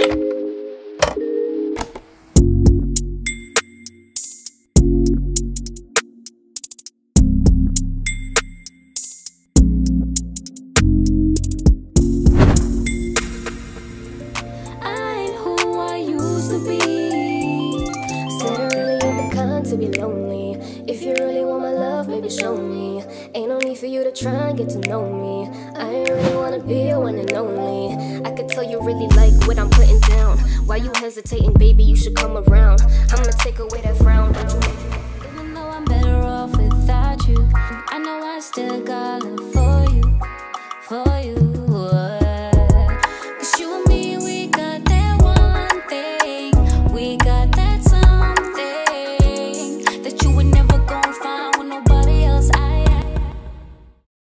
To be lonely. If you really want my love, baby, show me. Ain't no need for you to try and get to know me. I really wanna be your one and only. I could tell you really like what I'm putting down. Why you hesitating, baby? You should come around. I'ma take away that frown. Don't you make it? Even though I'm better off without you, I know I still got love for